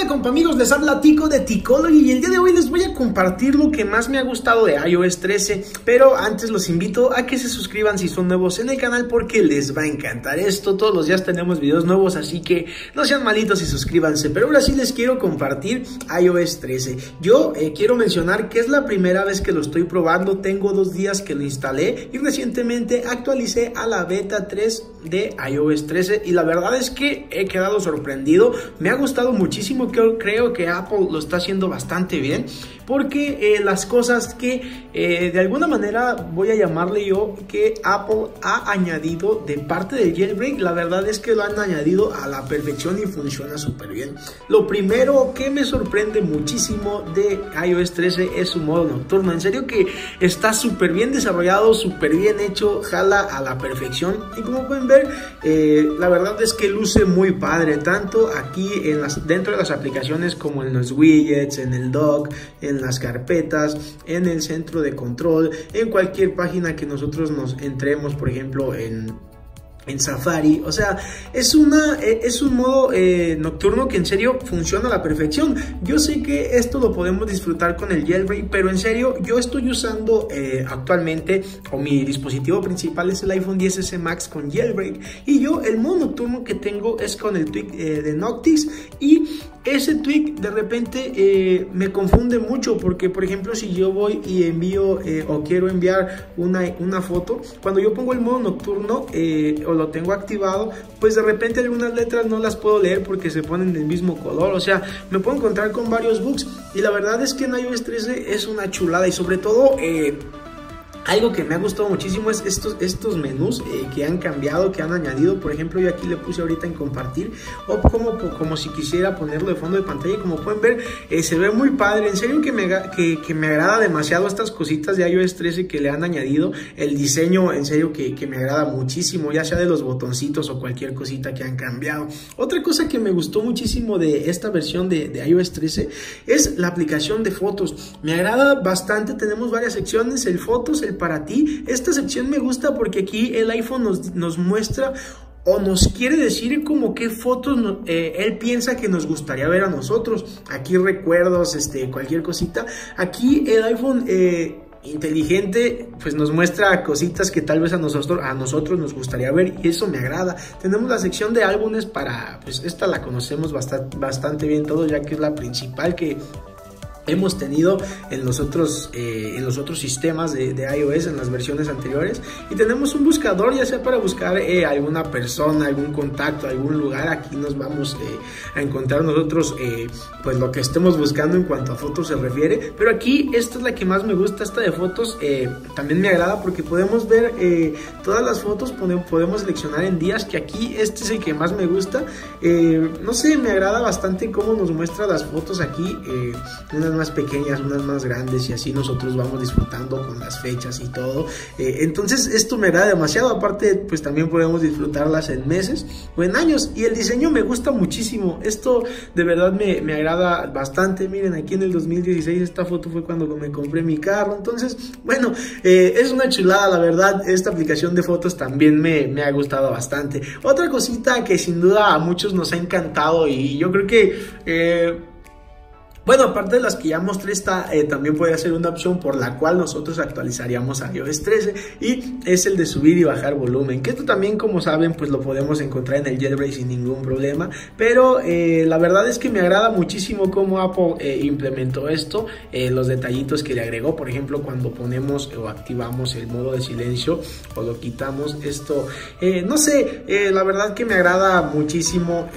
Hola compa amigos, les habla Tico de Ticology y el día de hoy les voy a compartir lo que más me ha gustado de iOS 13. Pero antes los invito a que se suscriban si son nuevos en el canal porque les va a encantar esto. Todos los días tenemos videos nuevos, así que no sean malitos y suscríbanse. Pero ahora sí les quiero compartir iOS 13. Yo quiero mencionar que es la primera vez que lo estoy probando. Tengo 2 días que lo instalé y recientemente actualicé a la beta 3 de iOS 13 y la verdad es que he quedado sorprendido. Me ha gustado muchísimo, creo que Apple lo está haciendo bastante bien porque las cosas que de alguna manera voy a llamarle yo que Apple ha añadido de parte del jailbreak, la verdad es que lo han añadido a la perfección y funciona súper bien. Lo primero que me sorprende muchísimo de iOS 13 es su modo nocturno. En serio que está súper bien desarrollado, súper bien hecho, jala a la perfección y como pueden ver la verdad es que luce muy padre, tanto aquí dentro de las aplicaciones como en los widgets, en el dock, en las carpetas, en el centro de control, en cualquier página que nosotros nos entremos, por ejemplo en Safari. O sea, es un modo nocturno que en serio funciona a la perfección. Yo sé que esto lo podemos disfrutar con el jailbreak, pero en serio yo estoy usando actualmente, o mi dispositivo principal es el iPhone XS Max con jailbreak, y yo el modo nocturno que tengo es con el tweak de Noctis, y ese tweak de repente me confunde mucho porque, por ejemplo, si yo voy y envío o quiero enviar una foto, cuando yo pongo el modo nocturno o lo tengo activado, pues de repente algunas letras no las puedo leer porque se ponen del mismo color. O sea, me puedo encontrar con varios bugs y la verdad es que en iOS 13 es una chulada y sobre todo algo que me ha gustado muchísimo es estos menús que han cambiado, que han añadido. Por ejemplo, yo aquí le puse ahorita en compartir o como si quisiera ponerlo de fondo de pantalla y como pueden ver se ve muy padre. En serio que me agrada demasiado estas cositas de iOS 13 que le han añadido. El diseño en serio que me agrada muchísimo, ya sea de los botoncitos o cualquier cosita que han cambiado. Otra cosa que me gustó muchísimo de esta versión de iOS 13 es la aplicación de fotos. Me agrada bastante, tenemos varias secciones, el fotos, el para ti. Esta sección me gusta porque aquí el iPhone nos muestra o nos quiere decir como qué fotos él piensa que nos gustaría ver a nosotros. Aquí recuerdos, cualquier cosita. Aquí el iPhone inteligente pues nos muestra cositas que tal vez a nosotros nos gustaría ver y eso me agrada. Tenemos la sección de álbumes pues esta la conocemos bastante bien todos, ya que es la principal que hemos tenido en los otros sistemas de iOS, en las versiones anteriores. Y tenemos un buscador, ya sea para buscar alguna persona, algún contacto, algún lugar. Aquí nos vamos a encontrar nosotros pues lo que estemos buscando en cuanto a fotos se refiere. Pero aquí esta es la que más me gusta, esta de fotos. También me agrada porque podemos ver todas las fotos, podemos seleccionar en días, que aquí este es el que más me gusta. No sé, me agrada bastante cómo nos muestra las fotos aquí, unas más pequeñas, unas más grandes, y así nosotros vamos disfrutando con las fechas y todo. Entonces esto me agrada demasiado. Aparte pues también podemos disfrutarlas en meses o en años, y el diseño me gusta muchísimo. Esto de verdad me agrada bastante. Miren, aquí en el 2016 esta foto fue cuando me compré mi carro. Entonces bueno, es una chulada la verdad. Esta aplicación de fotos también me ha gustado bastante. Otra cosita que sin duda a muchos nos ha encantado, y yo creo que bueno, aparte de las que ya mostré, esta también puede ser una opción por la cual nosotros actualizaríamos a iOS 13, y es el de subir y bajar volumen, que esto también, como saben, pues lo podemos encontrar en el jailbreak sin ningún problema. Pero la verdad es que me agrada muchísimo cómo Apple implementó esto, los detallitos que le agregó. Por ejemplo, cuando ponemos o activamos el modo de silencio o lo quitamos, esto no sé, la verdad que me agrada muchísimo.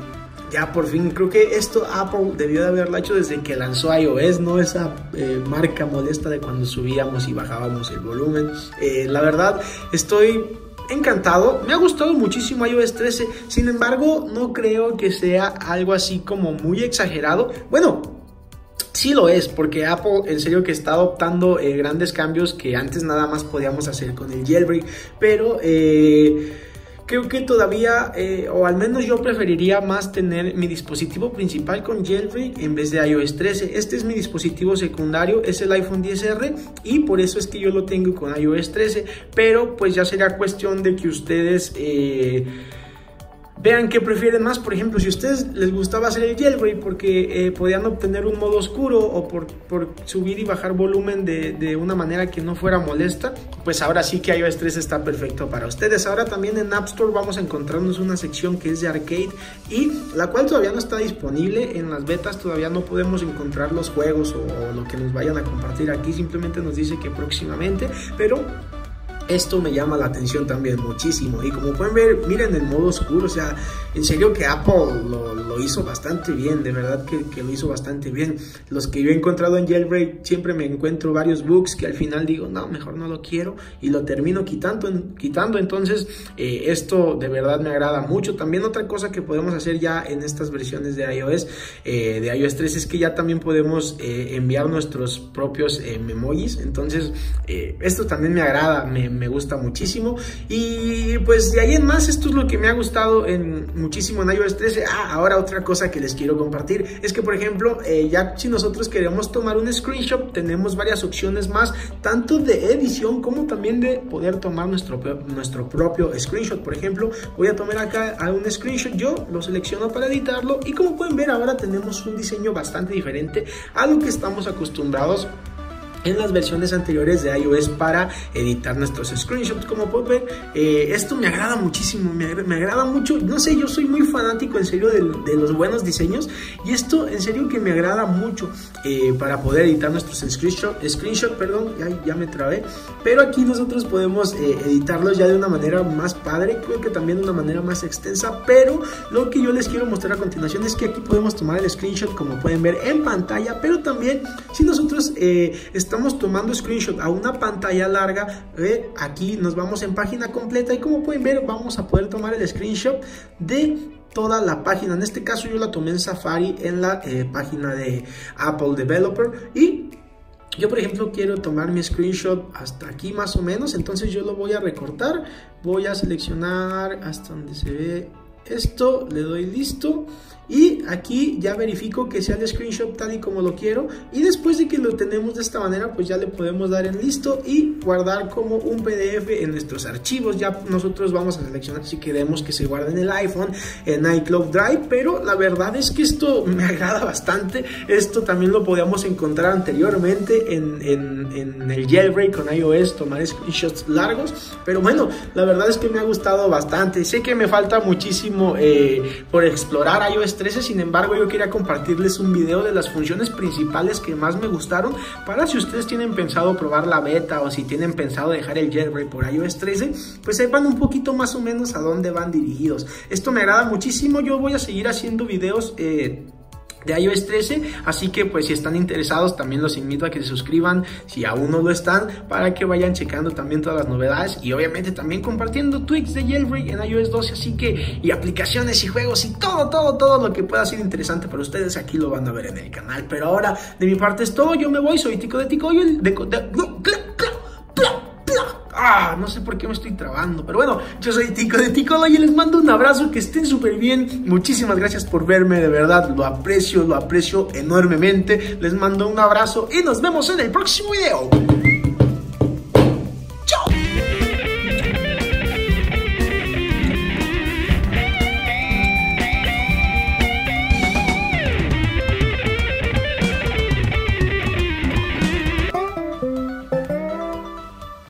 Ya por fin, creo que esto Apple debió de haberlo hecho desde que lanzó iOS, no esa marca molesta de cuando subíamos y bajábamos el volumen. La verdad estoy encantado, me ha gustado muchísimo iOS 13, sin embargo no creo que sea algo así como muy exagerado. Bueno, sí lo es, porque Apple en serio que está adoptando grandes cambios que antes nada más podíamos hacer con el jailbreak, pero creo que todavía, o al menos yo preferiría más tener mi dispositivo principal con jailbreak en vez de iOS 13. Este es mi dispositivo secundario, es el iPhone XR, y por eso es que yo lo tengo con iOS 13. Pero pues ya será cuestión de que ustedes vean qué prefieren más. Por ejemplo, si a ustedes les gustaba hacer el jailbreak porque podían obtener un modo oscuro o por subir y bajar volumen de una manera que no fuera molesta, pues ahora sí que iOS 13 está perfecto para ustedes. Ahora también en App Store vamos a encontrarnos una sección que es de arcade, y la cual todavía no está disponible en las betas. Todavía no podemos encontrar los juegos o lo que nos vayan a compartir aquí, simplemente nos dice que próximamente, pero esto me llama la atención también muchísimo. Y como pueden ver, miren el modo oscuro, o sea, en serio que Apple lo hizo bastante bien, de verdad que lo hizo bastante bien. Los que yo he encontrado en jailbreak, siempre me encuentro varios bugs que al final digo, no, mejor no lo quiero, y lo termino quitando. Entonces esto de verdad me agrada mucho. También otra cosa que podemos hacer ya en estas versiones de iOS 13 es que ya también podemos enviar nuestros propios memojis. Entonces esto también me agrada, me gusta muchísimo. Y pues de ahí en más, esto es lo que me ha gustado muchísimo en iOS 13. Ahora otra cosa que les quiero compartir es que, por ejemplo, ya si nosotros queremos tomar un screenshot, tenemos varias opciones más, tanto de edición como también de poder tomar nuestro propio screenshot. Por ejemplo, voy a tomar acá un screenshot, yo lo selecciono para editarlo, y como pueden ver, ahora tenemos un diseño bastante diferente a lo que estamos acostumbrados en las versiones anteriores de iOS para editar nuestros screenshots. Como pueden ver, esto me agrada muchísimo, me agrada mucho. No sé, yo soy muy fanático en serio de los buenos diseños, y esto en serio que me agrada mucho para poder editar nuestros screenshot, perdón, ya me trabé. Pero aquí nosotros podemos editarlos ya de una manera más padre, creo que también de una manera más extensa. Pero lo que yo les quiero mostrar a continuación es que aquí podemos tomar el screenshot, como pueden ver en pantalla, pero también si nosotros estamos tomando screenshot a una pantalla larga, aquí nos vamos en página completa, y como pueden ver, vamos a poder tomar el screenshot de toda la página. En este caso yo la tomé en Safari, en la página de Apple Developer, y yo, por ejemplo, quiero tomar mi screenshot hasta aquí más o menos. Entonces yo lo voy a recortar, voy a seleccionar hasta donde se ve esto, le doy listo, y aquí ya verifico que sea el screenshot tal y como lo quiero. Y después de que lo tenemos de esta manera, pues ya le podemos dar en listo y guardar como un PDF en nuestros archivos. Ya nosotros vamos a seleccionar si queremos que se guarde en el iPhone, en iCloud Drive, pero la verdad es que esto me agrada bastante. Esto también lo podíamos encontrar anteriormente en el jailbreak con iOS, tomar screenshots largos, pero bueno, la verdad es que me ha gustado bastante. Sé que me falta muchísimo por explorar iOS 13, sin embargo yo quería compartirles un video de las funciones principales que más me gustaron, para si ustedes tienen pensado probar la beta o si tienen pensado dejar el jailbreak por iOS 13, pues sepan un poquito más o menos a dónde van dirigidos. Esto me agrada muchísimo. Yo voy a seguir haciendo videos de iOS 13, así que pues si están interesados también los invito a que se suscriban si aún no lo están, para que vayan checando también todas las novedades, y obviamente también compartiendo tweaks de jailbreak en iOS 12, así que, y aplicaciones y juegos y todo lo que pueda ser interesante para ustedes, aquí lo van a ver en el canal. Pero ahora de mi parte es todo, yo me voy, soy Tico de Tico, no sé por qué me estoy trabando, pero bueno, yo soy Tico de Ticolo y les mando un abrazo, que estén súper bien. Muchísimas gracias por verme, de verdad, lo aprecio enormemente. Les mando un abrazo y nos vemos en el próximo video.